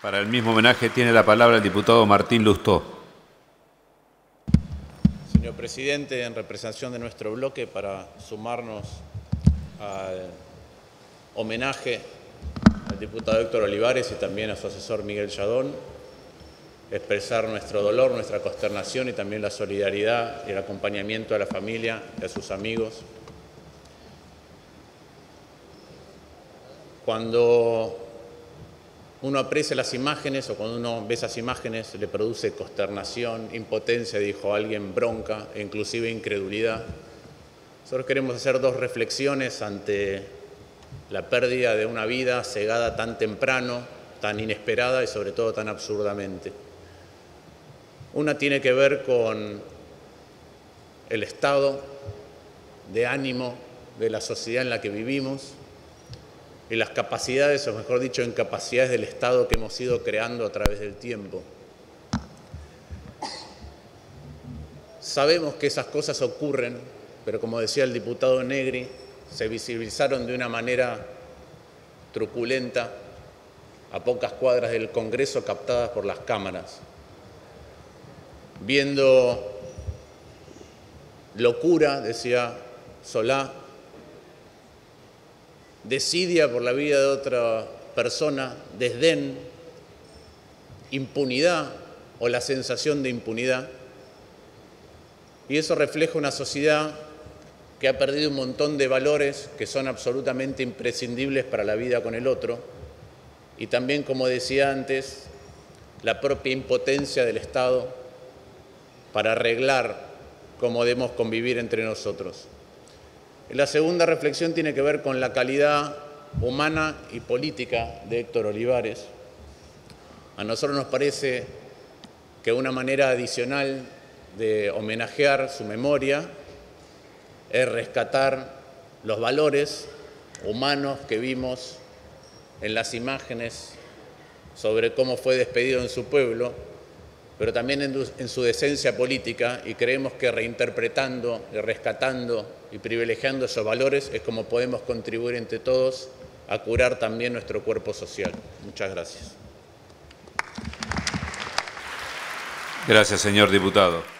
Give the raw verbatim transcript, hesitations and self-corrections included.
Para el mismo homenaje tiene la palabra el diputado Martín Lustó. Señor presidente, en representación de nuestro bloque, para sumarnos al homenaje al diputado Héctor Olivares y también a su asesor Miguel Yadón, expresar nuestro dolor, nuestra consternación y también la solidaridad y el acompañamiento a la familia y a sus amigos. Cuando uno aprecia las imágenes o cuando uno ve esas imágenes le produce consternación, impotencia, dijo alguien, bronca e inclusive incredulidad. Nosotros queremos hacer dos reflexiones ante la pérdida de una vida cegada tan temprano, tan inesperada y sobre todo tan absurdamente. Una tiene que ver con el estado de ánimo de la sociedad en la que vivimos y las capacidades, o mejor dicho, incapacidades del Estado que hemos ido creando a través del tiempo. Sabemos que esas cosas ocurren, pero como decía el diputado Negri, se visibilizaron de una manera truculenta a pocas cuadras del Congreso, captadas por las cámaras. Viendo locura, decía Solá, desidia por la vida de otra persona, desdén, impunidad o la sensación de impunidad. Y eso refleja una sociedad que ha perdido un montón de valores que son absolutamente imprescindibles para la vida con el otro y también, como decía antes, la propia impotencia del Estado para arreglar cómo debemos convivir entre nosotros. La segunda reflexión tiene que ver con la calidad humana y política de Héctor Olivares. A nosotros nos parece que una manera adicional de homenajear su memoria es rescatar los valores humanos que vimos en las imágenes sobre cómo fue despedido en su pueblo, pero también en su decencia política, y creemos que reinterpretando y rescatando y privilegiando esos valores es como podemos contribuir entre todos a curar también nuestro cuerpo social. Muchas gracias. Gracias, señor diputado.